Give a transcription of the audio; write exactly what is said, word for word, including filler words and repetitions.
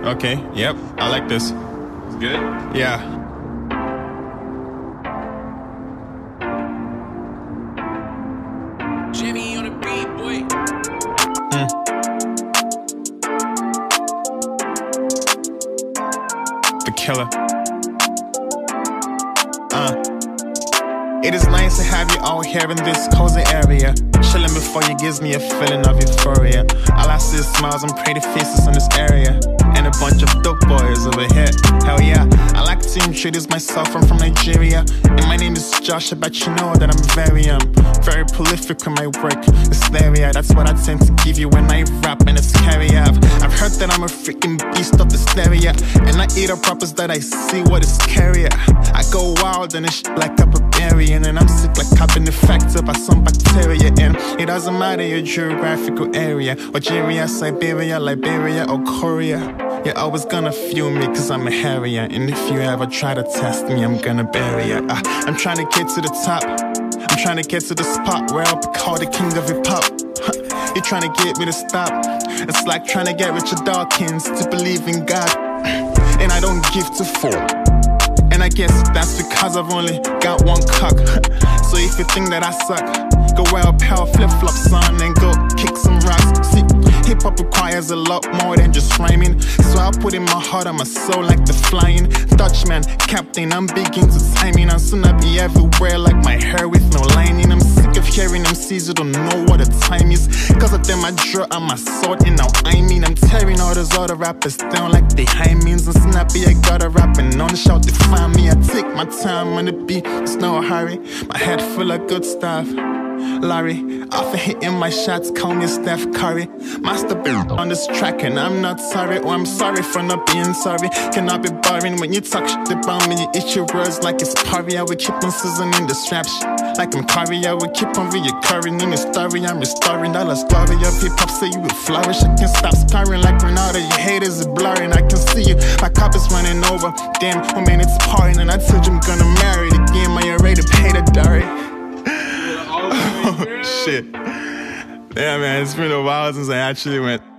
Okay, yep, I like this. It's good? Yeah. Jimmy on the beat, boy. Mm. The killer. Uh. It is nice to have you out here in this cozy area, chilling before you gives me a feeling of euphoria. All I see is smiles and pretty faces in this area, and a bunch of dope boys over here. Hell yeah, I like to introduce myself. I'm from Nigeria, and my name is Josh. I bet you know that I'm very um very prolific in my work. Hysteria, that's what I tend to give you when I rap, and it's scary. I've, I've heard that I'm a freaking beast of the stereo, and I eat up rappers that I see what is scarier. I go wild and it's like a barbarian, and I'm sick like I've been infected by some bacteria. And it doesn't matter your geographical area, Algeria, Siberia, Liberia, or Korea. You're always gonna feel me cause I'm a harrier, and if you ever try to test me, I'm gonna bury ya. uh, I'm trying to get to the top, I'm trying to get to the spot where I'll be called the king of hip hop. You're trying to get me to stop, it's like trying to get Richard Dawkins to believe in God. And I don't give to four, and I guess that's because I've only got one cock. So if you think that I suck, go wear a pair of flip-flops on and go kick some rocks. See, hip-hop requires a lot more than just rhyming, so I put in my heart and my soul like the flying Dutchman, captain. I'm big into timing, and soon I'll be everywhere like my hair with no lining. I'm sick of hearing M Cs who don't know what the time is, cause of them I draw on my sword, and now I mean I'm tearing all those other rappers down like they high means. And snappy, I got a rapping on the shout to find me. I take my time on the beat, it's no hurry. My head full of good stuff. Larry, after hitting my shots, call me Steph Curry. Master build on this track, and I'm not sorry. Oh, I'm sorry for not being sorry. Cannot be boring when you talk shit about me. You eat your words like it's party. I would keep on seasoning the straps like I'm curry. I would keep on reoccurring in the story. I'm restoring all the story of hip-hop, so you would flourish. I can stop sparring like Ronaldo. Your haters is blurring. I can see you, my cup is running over. Damn, oh man, it's pouring, and I told you I'm gonna marry the game. I already paid a dowry. Oh shit. Yeah man, it's been a while since I actually went